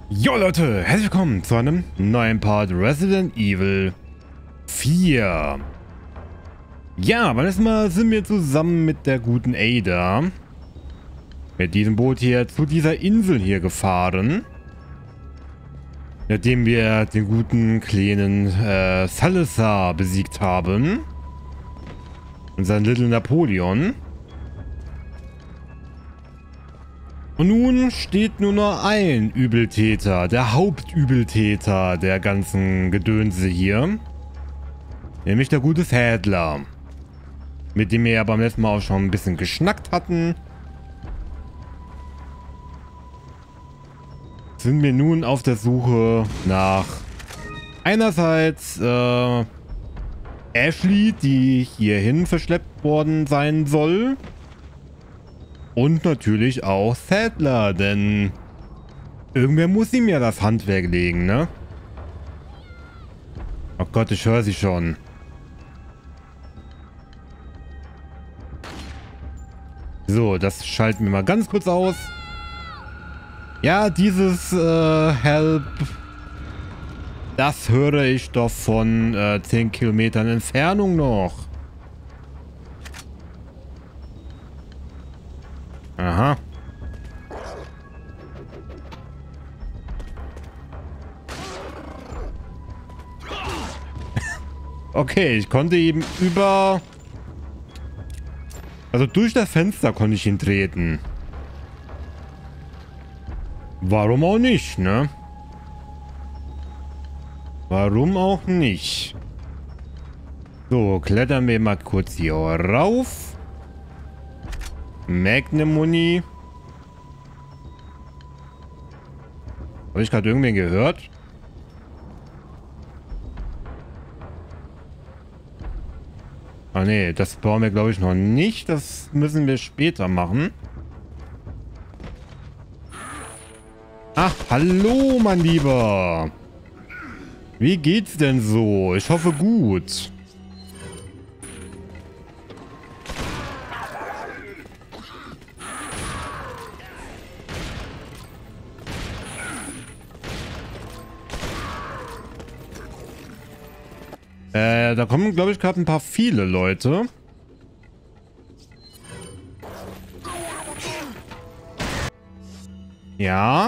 Jo Leute, herzlich willkommen zu einem neuen Part Resident Evil 4. Ja, beim letzten Mal sind wir zusammen mit der guten Ada mit diesem Boot hier zu dieser Insel hier gefahren. Nachdem wir den guten kleinen Salazar besiegt haben. Unseren Little Napoleon. Und nun steht nur noch ein Übeltäter, der Hauptübeltäter der ganzen Gedönse hier. Nämlich der gute Sadler. Mit dem wir ja beim letzten Mal auch schon ein bisschen geschnackt hatten. Sind wir nun auf der Suche nach einerseits Ashley, die hierhin verschleppt worden sein soll. Und natürlich auch Sadler, denn irgendwer muss ihm ja das Handwerk legen, ne? Oh Gott, ich höre sie schon. So, das schalten wir mal ganz kurz aus. Ja, dieses Help, das höre ich doch von 10 Kilometern Entfernung noch. Aha. Okay, ich konnte eben also durch das Fenster konnte ich ihn treten. Warum auch nicht, ne? Warum auch nicht? So, klettern wir mal kurz hier rauf. Magnum Muni. Habe ich gerade irgendwen gehört? Ah ne, das brauchen wir glaube ich noch nicht. Das müssen wir später machen. Ach, hallo mein Lieber. Wie geht's denn so? Ich hoffe gut. Da kommen, glaube ich, gerade ein paar viele Leute. Ja.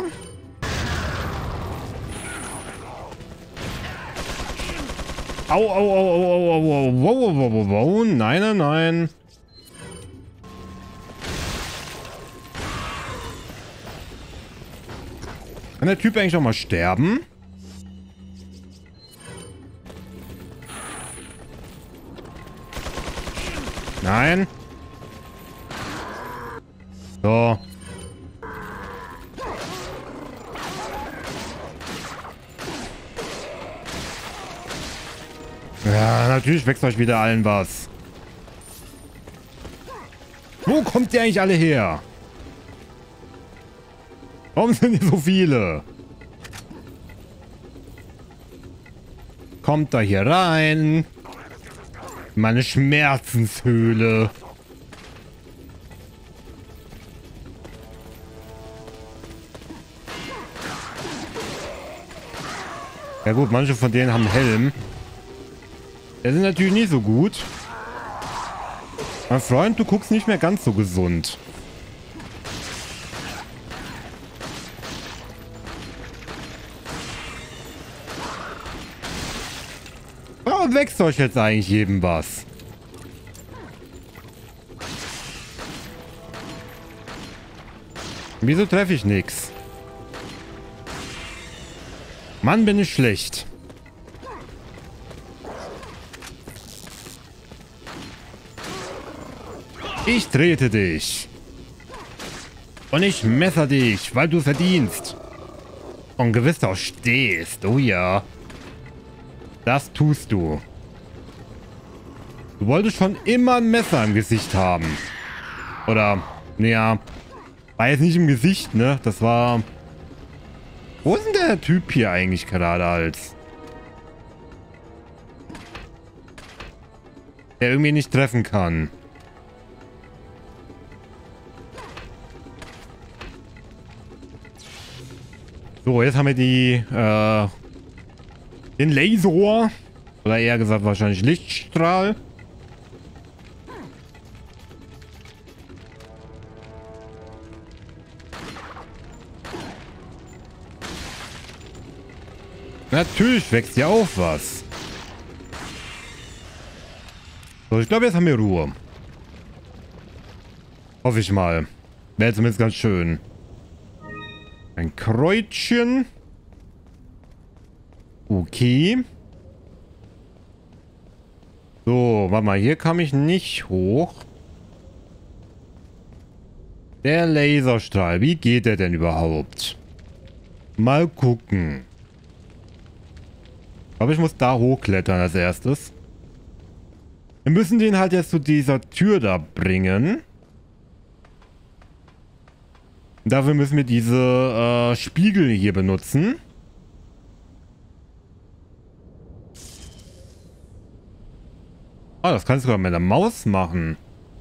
Au, au, au, au, au, au, wow, wow, wow, wow. Nein, nein, nein. Kann der Typ eigentlich auch mal sterben? Nein. So. Ja, natürlich wächst euch wieder allen was. Wo kommt ihr eigentlich alle her? Warum sind hier so viele? Kommt da hier rein. Meine Schmerzenshöhle. Ja gut, manche von denen haben Helm. Die sind natürlich nicht so gut. Mein Freund, du guckst nicht mehr ganz so gesund. Warum wächst euch jetzt eigentlich jedem was? Wieso treffe ich nichts? Mann, bin ich schlecht. Ich trete dich. Und ich messer dich, weil du verdienst. Und gewiss auch stehst. Oh ja. Das tust du. Du wolltest schon immer ein Messer im Gesicht haben. Oder, naja, war jetzt nicht im Gesicht, ne? Das war... Wo ist denn der Typ hier eigentlich gerade als? Der irgendwie nicht treffen kann. So, jetzt haben wir den Laser. Oder eher gesagt wahrscheinlich Lichtstrahl. Natürlich wächst ja auch was. So, ich glaube, jetzt haben wir Ruhe. Hoffe ich mal. Wäre zumindest ganz schön. Ein Kreuzchen. Okay. So, warte mal. Hier kam ich nicht hoch. Der Laserstrahl. Wie geht der denn überhaupt? Mal gucken. Aber ich muss da hochklettern als erstes. Wir müssen den halt jetzt zu dieser Tür da bringen. Dafür müssen wir diese Spiegel hier benutzen. Ah, das kannst du sogar mit der Maus machen.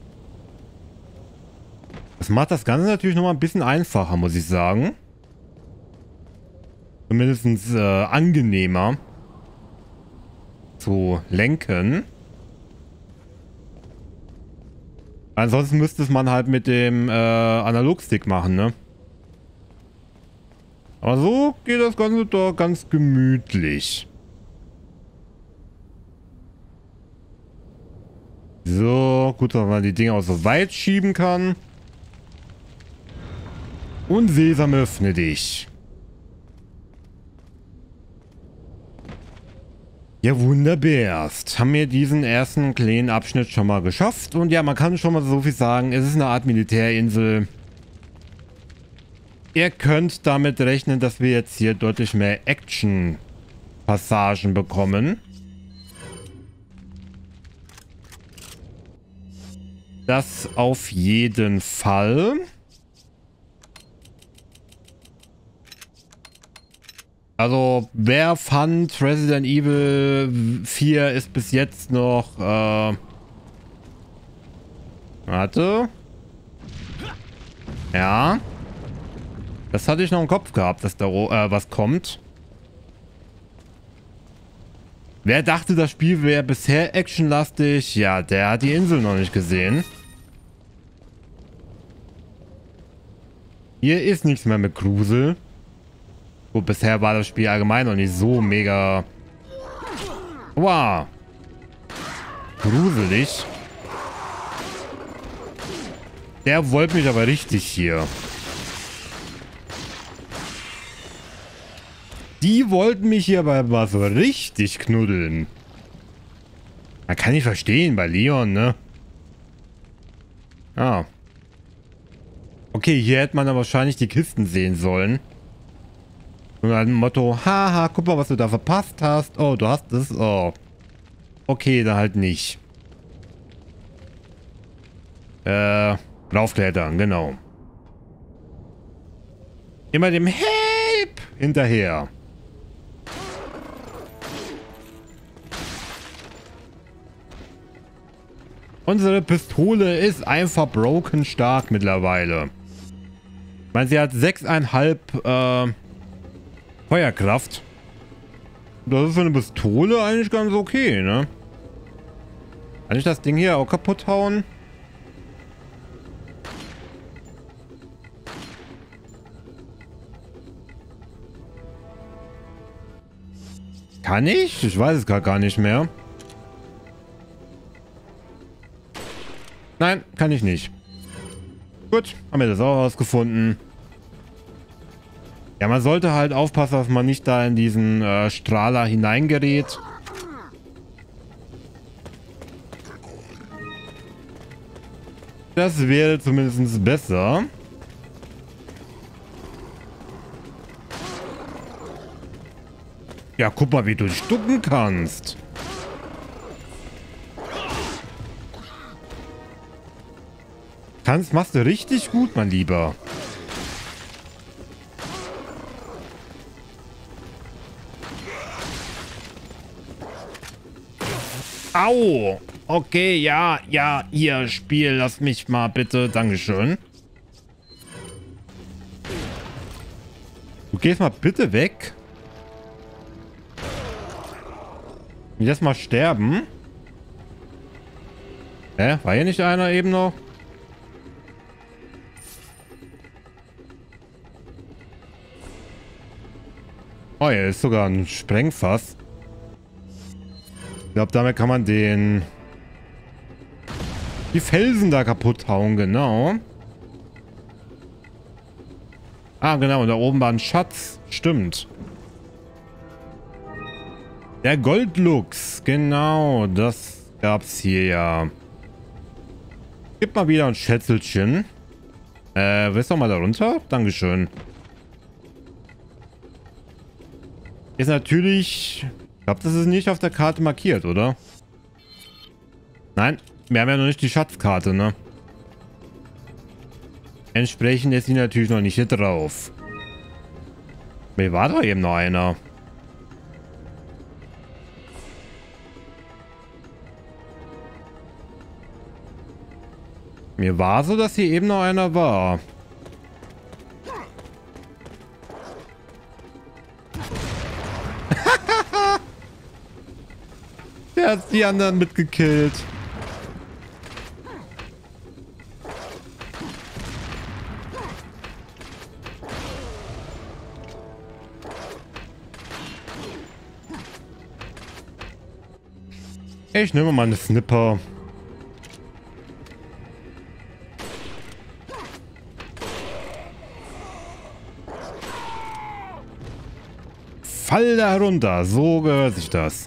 Das macht das Ganze natürlich nochmal ein bisschen einfacher, muss ich sagen. Zumindest angenehmer zu lenken. Ansonsten müsste es man halt mit dem Analogstick machen, ne? Aber so geht das Ganze doch ganz gemütlich. So, gut, dass man die Dinge auch so weit schieben kann. Und Sesam, öffne dich. Ja, wunderbar. Haben wir diesen ersten kleinen Abschnitt schon mal geschafft. Und ja, man kann schon mal so viel sagen. Es ist eine Art Militärinsel. Ihr könnt damit rechnen, dass wir jetzt hier deutlich mehr Action-Passagen bekommen. Das auf jeden Fall. Also, wer fand, Resident Evil 4 ist bis jetzt noch, warte. Ja. Das hatte ich noch im Kopf gehabt, dass da was kommt. Wer dachte, das Spiel wäre bisher actionlastig? Ja, der hat die Insel noch nicht gesehen. Hier ist nichts mehr mit Grusel. Gut, bisher war das Spiel allgemein noch nicht so mega... Wow. Gruselig. Der wollte mich aber richtig hier. Die wollten mich hier aber mal so richtig knuddeln. Man kann nicht verstehen bei Leon, ne? Ah. Okay, hier hätte man dann wahrscheinlich die Kisten sehen sollen. Und dann Motto, haha, guck mal, was du da verpasst hast. Oh, du hast es. Oh. Okay, dann halt nicht. Raufklettern, genau. Immer dem Help hinterher. Unsere Pistole ist einfach broken stark mittlerweile. Ich meine, sie hat 6,5 Feuerkraft. Das ist für eine Pistole eigentlich ganz okay, ne? Kann ich das Ding hier auch kaputt hauen? Kann ich? Ich weiß es gar nicht mehr. Nein, kann ich nicht. Gut, haben wir das auch rausgefunden. Ja, man sollte halt aufpassen, dass man nicht da in diesen Strahler hineingerät. Das wäre zumindest besser. Ja, guck mal, wie du dich ducken kannst. Machst du richtig gut, mein Lieber. Au! Okay, ja, hier, Spiel, lass mich mal bitte. Dankeschön. Du Du gehst mal bitte weg. Jetzt mal sterben. Hä? War hier nicht einer eben noch? Oh, hier ist sogar ein Sprengfass. Ich glaube, damit kann man die Felsen da kaputt hauen, genau. Ah, genau, und da oben war ein Schatz. Stimmt. Der Goldluchs, genau, das gab's hier ja. Gib mal wieder ein Schätzelchen. Willst du mal da runter? Dankeschön. Ist natürlich... Ich glaube, das ist nicht auf der Karte markiert, oder? Nein, wir haben ja noch nicht die Schatzkarte, ne? Entsprechend ist sie natürlich noch nicht hier drauf. Mir war doch eben noch einer. Mir war so, dass hier eben noch einer war. Der hat die anderen mitgekillt. Ich nehme mal eine Snipper. Fall da runter. So gehört sich das.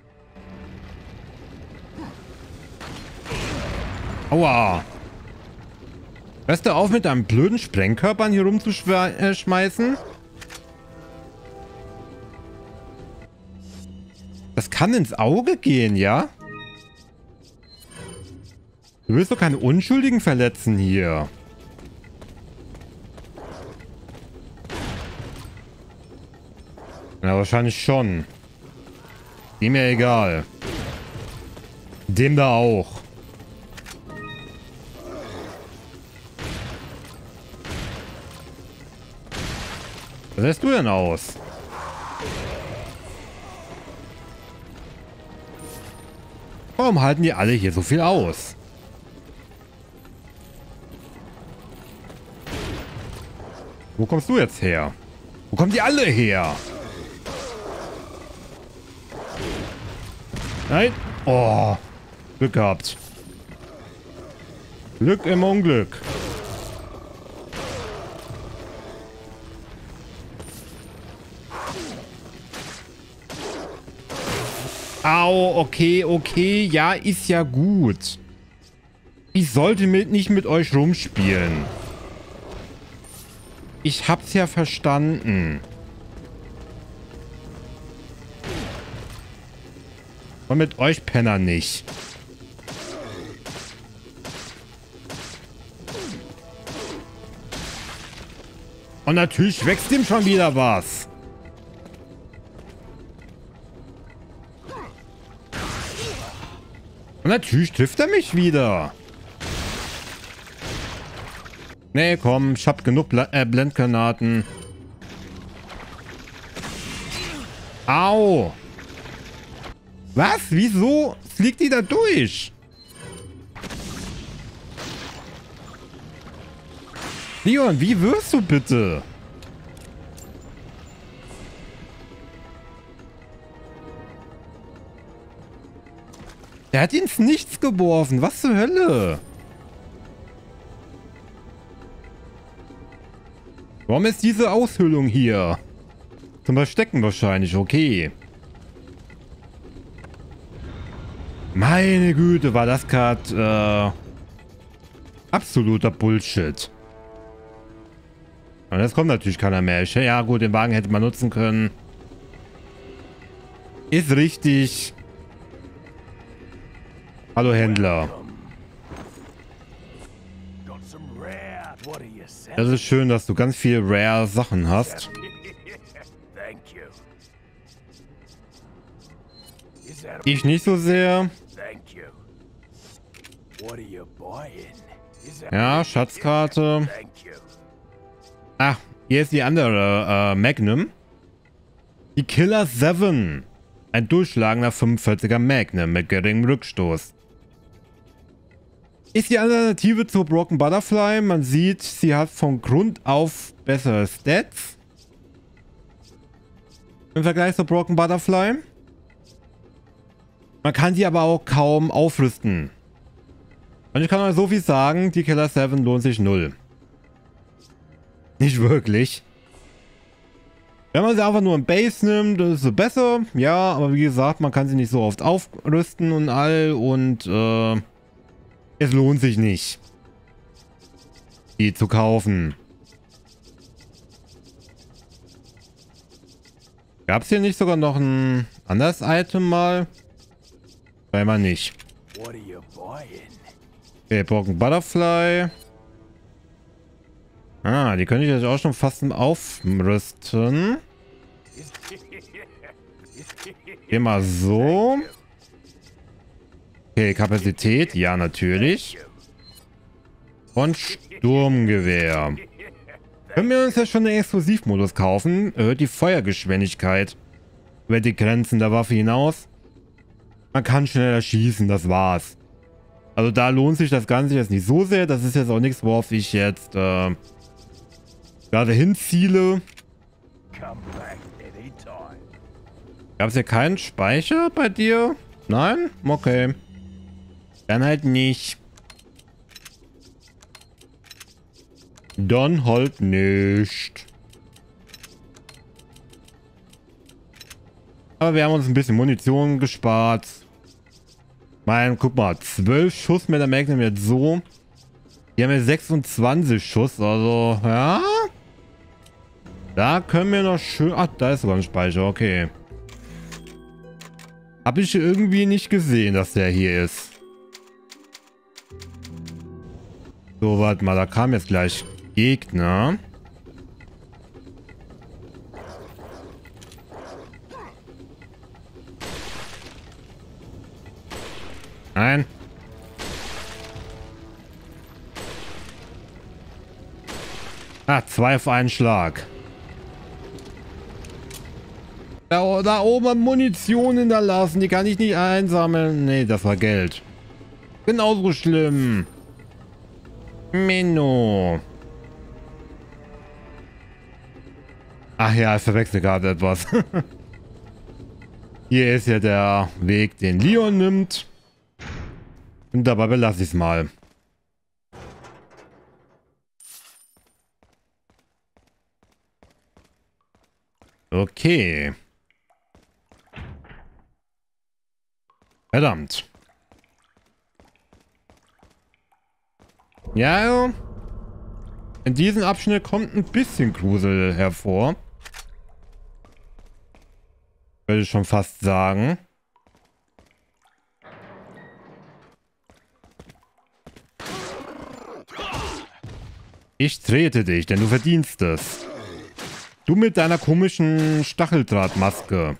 Aua. Hörst du auf mit deinem blöden Sprengkörpern hier rumzuschmeißen? Das kann ins Auge gehen, ja? Du willst doch keine Unschuldigen verletzen hier. Ja, wahrscheinlich schon. Dem ja egal. Dem da auch. Was lässt du denn aus? Warum halten die alle hier so viel aus? Wo kommst du jetzt her? Wo kommen die alle her? Nein. Oh. Glück gehabt. Glück im Unglück. Au, okay, okay. Ja, ist ja gut. Ich sollte nicht mit euch rumspielen. Ich hab's ja verstanden. Und mit euch Penner nicht. Und natürlich wächst ihm schon wieder was. Und natürlich trifft er mich wieder. Nee, komm, ich hab genug Blendgranaten. Au. Was? Wieso fliegt die da durch? Leon, wie wirst du bitte? Der hat ihn ins Nichts geworfen. Was zur Hölle? Warum ist diese Aushöhlung hier? Zum Verstecken wahrscheinlich. Okay. Meine Güte, war das gerade absoluter Bullshit. Und jetzt kommt natürlich keiner mehr. Ja gut, den Wagen hätte man nutzen können. Ist richtig. Hallo Händler. Das ist schön, dass du ganz viel rare Sachen hast. Ich nicht so sehr. Ja, Schatzkarte. Ach, Hier ist die andere Magnum. Die Killer 7. Ein durchschlagender 45er Magnum mit geringem Rückstoß. Ist die Alternative zur Broken Butterfly. Man sieht, sie hat von Grund auf bessere Stats. Im Vergleich zur Broken Butterfly. Man kann sie aber auch kaum aufrüsten. Und ich kann euch so viel sagen, die Killer 7 lohnt sich null. Nicht wirklich. Wenn man sie einfach nur im Base nimmt, das ist so besser. Ja, aber wie gesagt, man kann sie nicht so oft aufrüsten und all. Und es lohnt sich nicht, die zu kaufen. Gab es hier nicht sogar noch ein anderes Item mal? Scheinbar nicht. Okay, Broken Butterfly. Ah, die könnte ich jetzt auch schon fast aufrüsten. Geh mal so. Okay, Kapazität. Ja, natürlich. Und Sturmgewehr. Können wir uns jetzt schon den Explosivmodus kaufen? Erhöht die Feuergeschwindigkeit über die Grenzen der Waffe hinaus. Man kann schneller schießen, das war's. Also da lohnt sich das Ganze jetzt nicht so sehr. Das ist jetzt auch nichts, worauf ich jetzt gerade hinziele. Gab es hier keinen Speicher bei dir? Nein? Okay. Dann halt nicht. Dann halt nicht. Aber wir haben uns ein bisschen Munition gespart. Mein, guck mal, 12 Schuss mit der Magnum jetzt so. Hier haben wir 26 Schuss, also, ja. Da können wir noch schön... Ach, da ist sogar ein Speicher, okay. Habe ich irgendwie nicht gesehen, dass der hier ist. So, warte mal, da kam jetzt gleich Gegner. Nein. Ah, 2 auf einen Schlag. Da oben Munition hinterlassen, die kann ich nicht einsammeln. Nee, das war Geld. Genauso schlimm. Menno. Ach ja, ich verwechsel gerade etwas. Hier ist ja der Weg, den Leon nimmt. Und dabei belasse ich es mal. Okay. Verdammt. Ja, in diesem Abschnitt kommt ein bisschen Grusel hervor. Würde ich schon fast sagen. Ich trete dich, denn du verdienst es. Du mit deiner komischen Stacheldrahtmaske.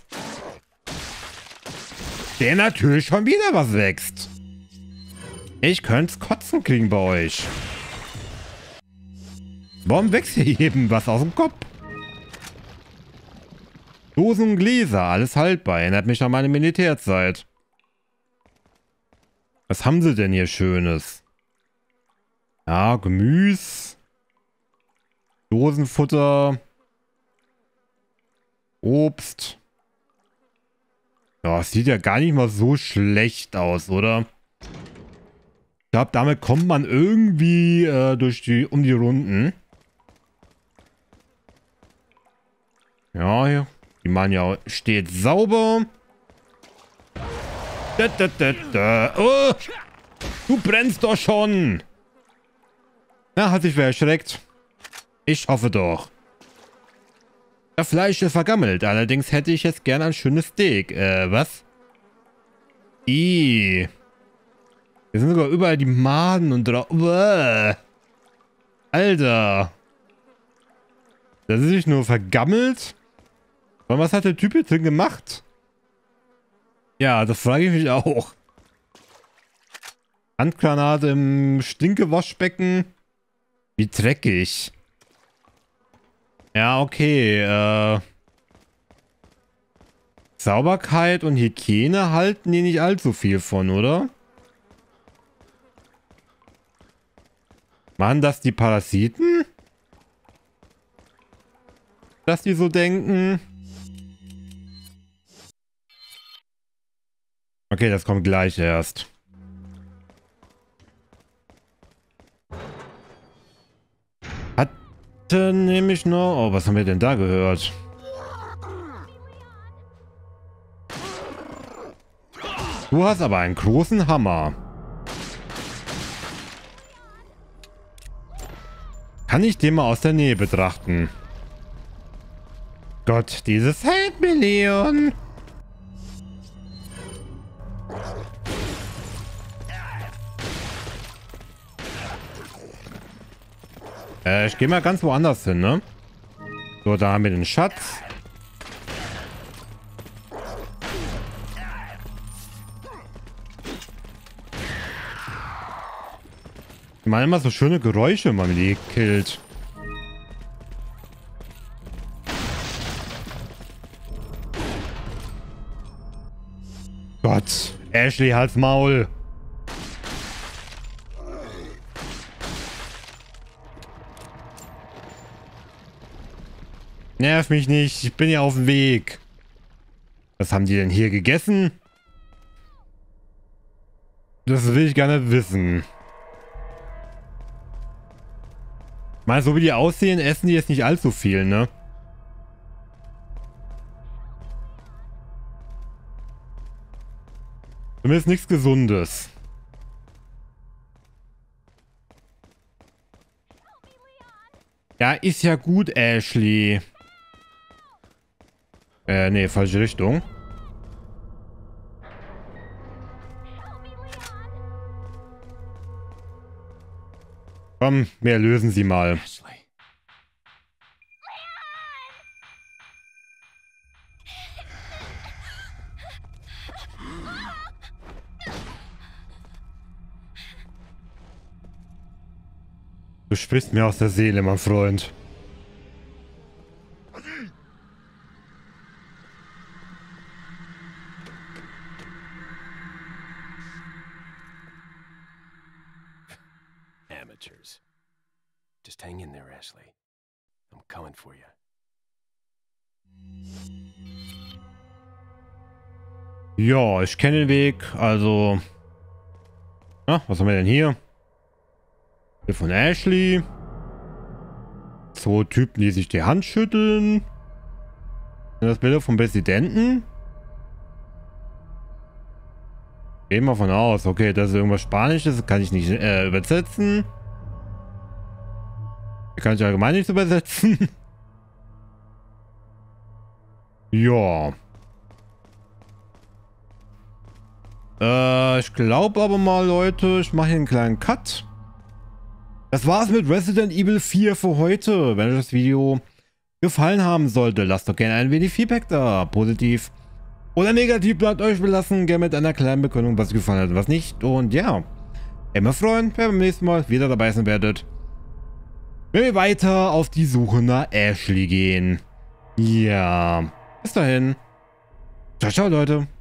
Der natürlich schon wieder was wächst. Ich könnte Kotzen kriegen bei euch. Warum wächst hier jedem was aus dem Kopf? Dosen und Gläser, alles haltbar. Erinnert mich an meine Militärzeit. Was haben sie denn hier Schönes? Ja, Gemüse. Dosenfutter. Obst. Ja, es sieht ja gar nicht mal so schlecht aus, oder? Ich glaube, damit kommt man irgendwie um die Runden. Ja, hier. Die machen ja steht sauber. Oh, du brennst doch schon. Na, hat sich wer erschreckt. Ich hoffe doch. Das Fleisch ist vergammelt. Allerdings hätte ich jetzt gern ein schönes Steak. Was? Hier sind sogar überall die Maden und drauf. Alter. Das ist nicht nur vergammelt. Aber was hat der Typ jetzt denn gemacht? Ja, das frage ich mich auch. Handgranate im Stinkewaschbecken. Wie dreckig. Ja, okay. Sauberkeit und Hygiene halten die nicht allzu viel von, oder? Machen das die Parasiten? Dass die so denken? Okay, das kommt gleich erst. Hatte nämlich noch... Oh, was haben wir denn da gehört? Du hast aber einen großen Hammer. Kann ich den mal aus der Nähe betrachten? Gott, dieses hält mir, Leon. Ich gehe mal ganz woanders hin, ne? So, da haben wir den Schatz. Ich meine immer so schöne Geräusche, wenn man die killt. Gott, Ashley, halt's Maul. Nerv mich nicht, ich bin ja auf dem Weg. Was haben die denn hier gegessen? Das will ich gar nicht wissen. Mal so wie die aussehen, essen die jetzt nicht allzu viel, ne? Zumindest nichts Gesundes. Ja, ist ja gut, Ashley. Nee, falsche Richtung. Komm, wir lösen sie mal. Du sprichst mir aus der Seele, mein Freund. Amateurs. Just hang in there, Ashley. I'm coming for you. Ja, ich kenne den Weg, also... Ah, was haben wir denn hier? Hier von Ashley. So Typen, die sich die Hand schütteln. Sind das Bilder vom Präsidenten? Gehen wir von aus. Okay, das ist irgendwas Spanisches. Das kann ich nicht übersetzen. Kann ich allgemein nicht übersetzen. Ja. Ich glaube aber mal, Leute, ich mache hier einen kleinen Cut. Das war's mit Resident Evil 4 für heute. Wenn euch das Video gefallen haben sollte, lasst doch gerne ein wenig Feedback da. Positiv oder negativ bleibt euch belassen. Gerne mit einer kleinen Begründung, was euch gefallen hat und was nicht. Und ja, immer freuen, wenn ihr beim nächsten Mal wieder dabei sein werdet. Wenn wir weiter auf die Suche nach Ashley gehen. Ja, bis dahin. Ciao, ciao, Leute.